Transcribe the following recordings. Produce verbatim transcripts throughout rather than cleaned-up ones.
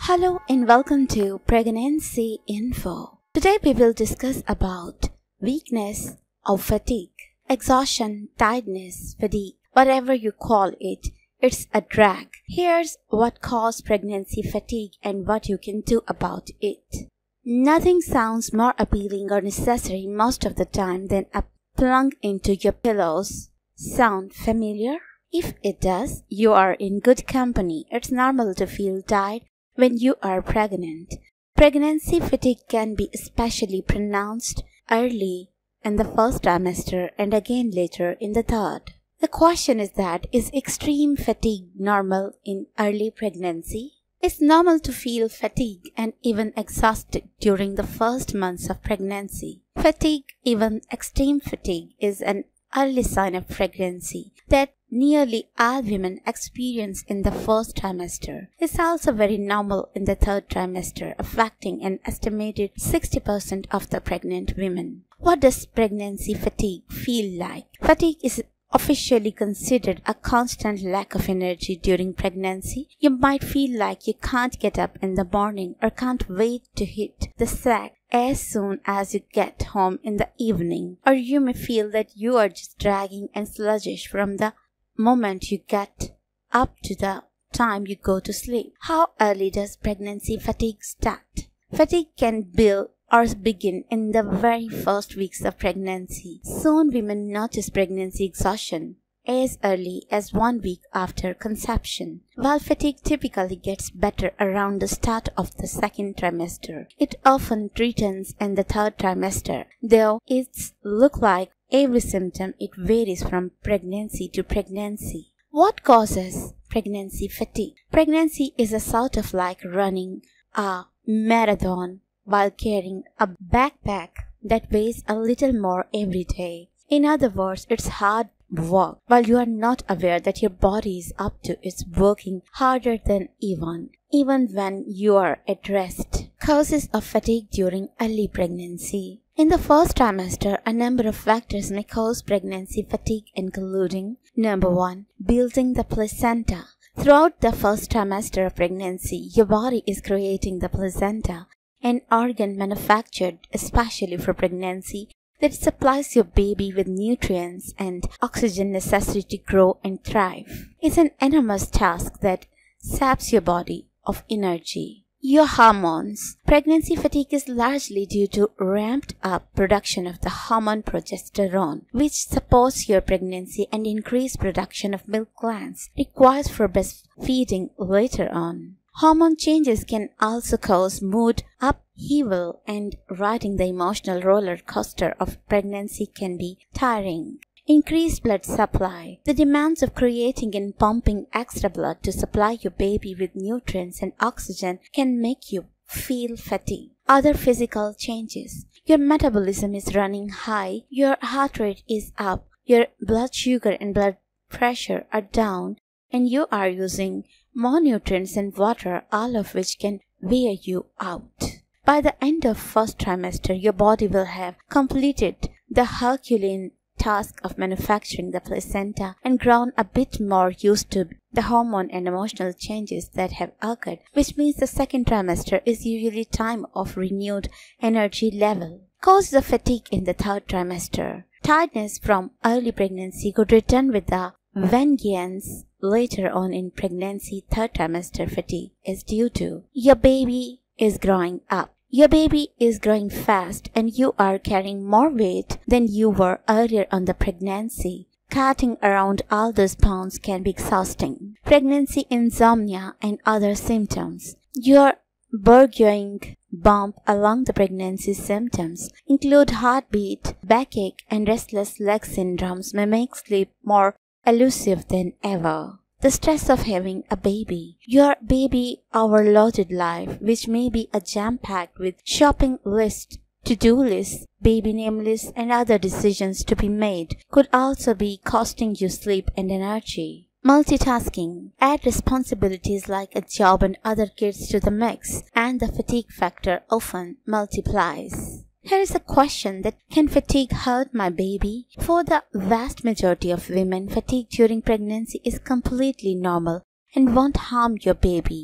Hello and welcome to Pregnancy Info. Today we will discuss about weakness or fatigue, exhaustion, tiredness, fatigue, whatever you call it, it's a drag. Here's what causes pregnancy fatigue and what you can do about it. Nothing sounds more appealing or necessary most of the time than a plunk into your pillows. Sound familiar? If it does, you are in good company. It's normal to feel tired when you are pregnant. Pregnancy fatigue can be especially pronounced early in the first trimester and again later in the third. The question is that, is extreme fatigue normal in early pregnancy? It's normal to feel fatigue and even exhausted during the first months of pregnancy. Fatigue, even extreme fatigue, is an early sign of pregnancy that nearly all women experience in the first trimester. It's also very normal in the third trimester, affecting an estimated sixty percent of the pregnant women. What does pregnancy fatigue feel like? Fatigue is officially considered a constant lack of energy during pregnancy. You might feel like you can't get up in the morning or can't wait to hit the sack as soon as you get home in the evening. Or you may feel that you are just dragging and sluggish from the moment you get up to the time you go to sleep. How early does pregnancy fatigue start? Fatigue can build or begin in the very first weeks of pregnancy. Soon women notice pregnancy exhaustion as early as one week after conception. While fatigue typically gets better around the start of the second trimester, it often returns in the third trimester. Though it's look like every symptom, it varies from pregnancy to pregnancy. What causes pregnancy fatigue? Pregnancy is a sort of like running a marathon while carrying a backpack that weighs a little more every day. In other words, it's hard work while you are not aware that your body is up to its working harder than even, even when you are at rest. Causes of fatigue during early pregnancy. In the first trimester, a number of factors may cause pregnancy fatigue, including number one, building the placenta. Throughout the first trimester of pregnancy, your body is creating the placenta, an organ manufactured especially for pregnancy that supplies your baby with nutrients and oxygen necessary to grow and thrive. It's an enormous task that saps your body of energy. Your hormones. Pregnancy fatigue is largely due to ramped up production of the hormone progesterone, which supports your pregnancy and increased production of milk glands required for breastfeeding later on. Hormone changes can also cause mood upheaval, and riding the emotional roller coaster of pregnancy can be tiring. Increased blood supply. The demands of creating and pumping extra blood to supply your baby with nutrients and oxygen can make you feel fatigue. Other physical changes. Your metabolism is running high, your heart rate is up, your blood sugar and blood pressure are down, and you are using more nutrients and water, all of which can wear you out. By the end of first trimester, your body will have completed the Herculean task of manufacturing the placenta and grown a bit more used to the hormone and emotional changes that have occurred, which means the second trimester is usually time of renewed energy level. Causes of fatigue in the third trimester. Tiredness from early pregnancy could return with the vengeance later on in pregnancy. Third trimester fatigue is due to your baby is growing up. Your baby is growing fast and you are carrying more weight than you were earlier on the pregnancy. Carting around all those pounds can be exhausting. Pregnancy insomnia and other symptoms. Your burgeoning bump along the pregnancy symptoms include heartbeat, backache, and restless leg syndromes may make sleep more elusive than ever. The stress of having a baby. Your baby overloaded life, which may be a jam-packed with shopping list, to-do lists, baby name lists, and other decisions to be made, could also be costing you sleep and energy. Multitasking. Add responsibilities like a job and other kids to the mix, and the fatigue factor often multiplies. Here is a question that, can fatigue hurt my baby? For the vast majority of women, fatigue during pregnancy is completely normal and won't harm your baby.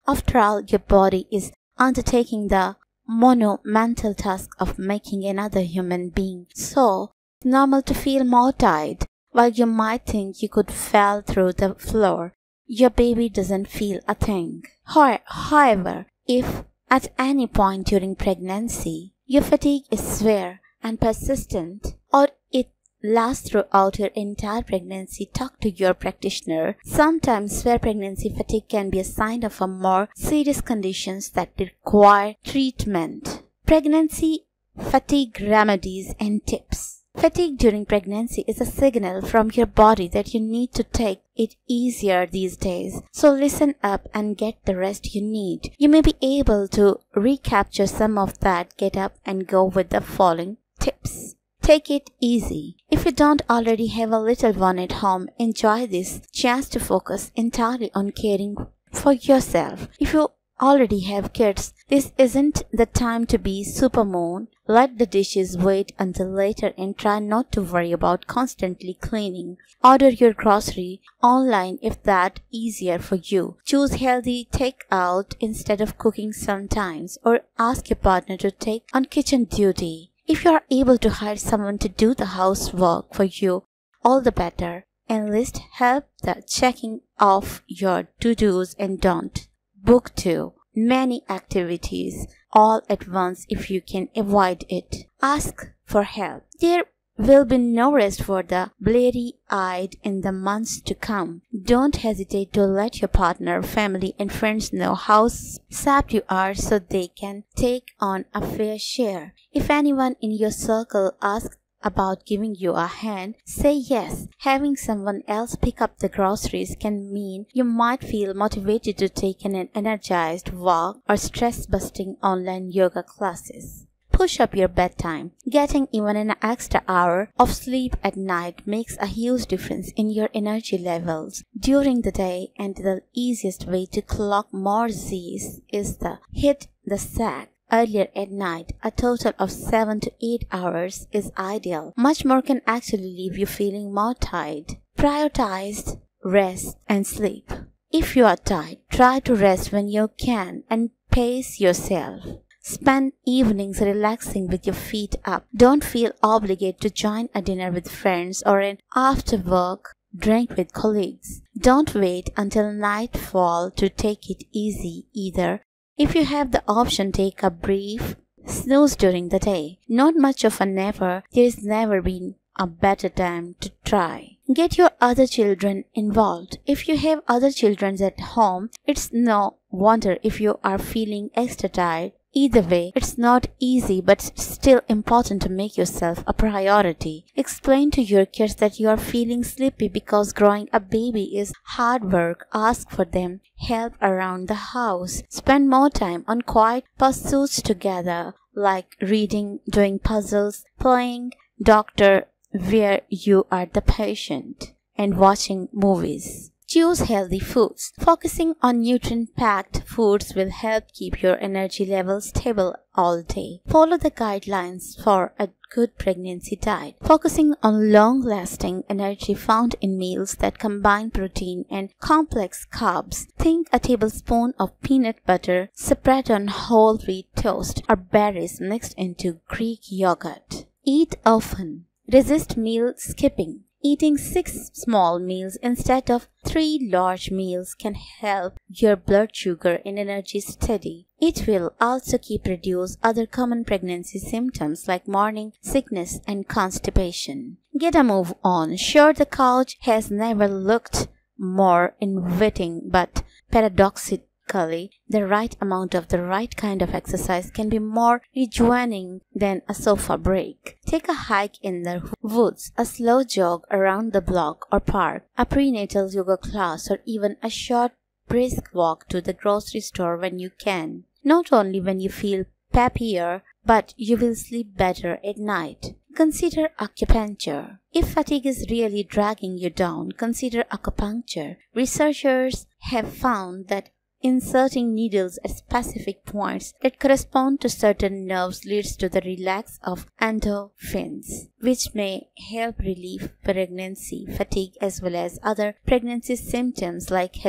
After all, your body is undertaking the monumental task of making another human being. So, it's normal to feel more tired. While you might think you could fall through the floor, your baby doesn't feel a thing. However, if at any point during pregnancy, your fatigue is severe and persistent, or it lasts throughout your entire pregnancy, talk to your practitioner. Sometimes severe pregnancy fatigue can be a sign of a more serious conditions that require treatment. Pregnancy fatigue remedies and tips. Fatigue during pregnancy is a signal from your body that you need to take it easier these days. So listen up and get the rest you need. You may be able to recapture some of that get up and go with the following tips. Take it easy. If you don't already have a little one at home, enjoy this chance to focus entirely on caring for yourself. If you already have kids, this isn't the time to be supermoon. Let the dishes wait until later and try not to worry about constantly cleaning. Order your grocery online if that's easier for you. Choose healthy takeout instead of cooking sometimes, or ask your partner to take on kitchen duty. If you are able to hire someone to do the housework for you, all the better. Enlist help the checking off your to-dos and don't book too many activities all at once if you can avoid it. Ask for help. There will be no rest for the bleary-eyed in the months to come. Don't hesitate to let your partner, family, and friends know how sapped you are so they can take on a fair share. If anyone in your circle asks about giving you a hand, say yes. Having someone else pick up the groceries can mean you might feel motivated to take an energized walk or stress-busting online yoga classes. Push up your bedtime. Getting even an extra hour of sleep at night makes a huge difference in your energy levels during the day, and the easiest way to clock more Z's is to hit the sack earlier at night. A total of seven to eight hours is ideal. Much more can actually leave you feeling more tired. Prioritize rest and sleep. If you are tired, try to rest when you can and pace yourself. Spend evenings relaxing with your feet up. Don't feel obligated to join a dinner with friends or an after-work drink with colleagues. Don't wait until nightfall to take it easy either. If you have the option, take a brief snooze during the day. Not much of a never, there's never been a better time to try. Get your other children involved. If you have other children at home, it's no wonder if you are feeling extra tired. Either way, it's not easy, but still important to make yourself a priority. Explain to your kids that you are feeling sleepy because growing a baby is hard work. Ask for them help around the house. Spend more time on quiet pursuits together, like reading, doing puzzles, playing doctor where you are the patient, and watching movies. Choose healthy foods. Focusing on nutrient-packed foods will help keep your energy levels stable all day. Follow the guidelines for a good pregnancy diet. Focusing on long-lasting energy found in meals that combine protein and complex carbs. Think a tablespoon of peanut butter spread on whole wheat toast or berries mixed into Greek yogurt. Eat often. Resist meal skipping. Eating six small meals instead of three large meals can help your blood sugar and energy steady. It will also keep reduce other common pregnancy symptoms like morning sickness and constipation. Get a move on. Sure, the couch has never looked more inviting, but paradoxically, the right amount of the right kind of exercise can be more rejuvenating than a sofa break. Take a hike in the woods, a slow jog around the block or park, a prenatal yoga class, or even a short brisk walk to the grocery store when you can. Not only when you feel peppier, but you will sleep better at night. Consider acupuncture. If fatigue is really dragging you down, consider acupuncture. Researchers have found that inserting needles at specific points that correspond to certain nerves leads to the relax of endorphins, which may help relieve pregnancy fatigue as well as other pregnancy symptoms like headache,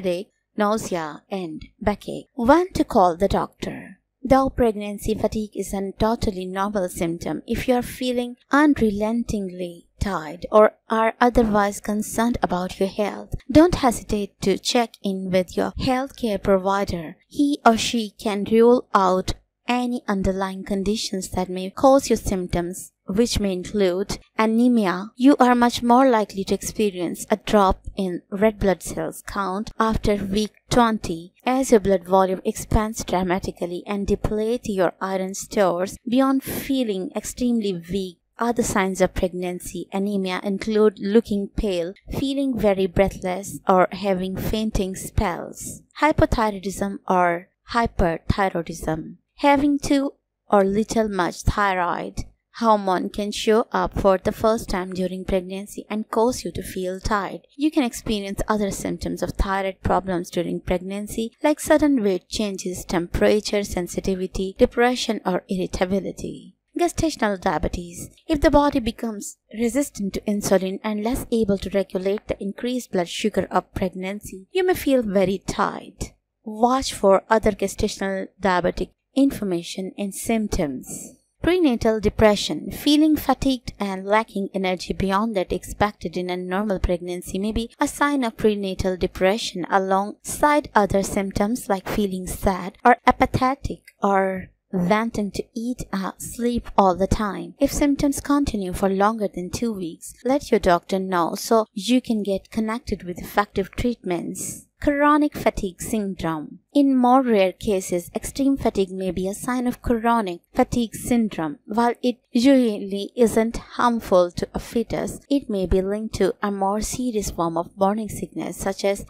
nausea, and backache. When to call the doctor? Though pregnancy fatigue is a totally normal symptom, if you are feeling unrelentingly tired or are otherwise concerned about your health, don't hesitate to check in with your healthcare provider. He or she can rule out any underlying conditions that may cause your symptoms, which may include anemia. You are much more likely to experience a drop in red blood cells count after week twenty as your blood volume expands dramatically and deplete your iron stores beyond feeling extremely weak. Other signs of pregnancy anemia include looking pale, feeling very breathless, or having fainting spells. Hypothyroidism or hyperthyroidism. Having too or little much thyroid hormone can show up for the first time during pregnancy and cause you to feel tired. You can experience other symptoms of thyroid problems during pregnancy, like sudden weight changes, temperature sensitivity, depression, or irritability. Gestational diabetes. If the body becomes resistant to insulin and less able to regulate the increased blood sugar of pregnancy, you may feel very tired. Watch for other gestational diabetic information and symptoms. Prenatal depression. Feeling fatigued and lacking energy beyond that expected in a normal pregnancy may be a sign of prenatal depression alongside other symptoms like feeling sad or apathetic or wanting to eat or sleep all the time. If symptoms continue for longer than two weeks, let your doctor know so you can get connected with effective treatments. Chronic fatigue syndrome. In more rare cases, extreme fatigue may be a sign of chronic fatigue syndrome. While it usually isn't harmful to a fetus, it may be linked to a more serious form of morning sickness such as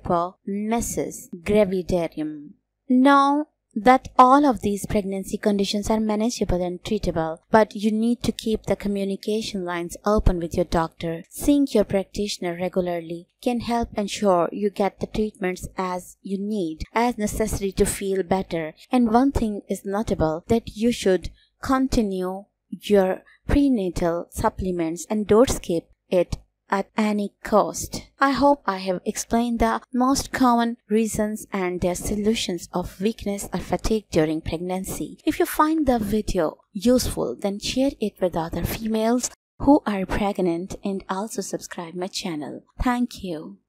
hyperemesis gravidarum. Now that all of these pregnancy conditions are manageable and treatable, but you need to keep the communication lines open with your doctor. Seeing your practitioner regularly can help ensure you get the treatments as you need, as necessary to feel better. And one thing is notable, that you should continue your prenatal supplements and don't skip it at any cost. I hope I have explained the most common reasons and their solutions of weakness or fatigue during pregnancy. If you find the video useful, then share it with other females who are pregnant and also subscribe my channel. Thank you.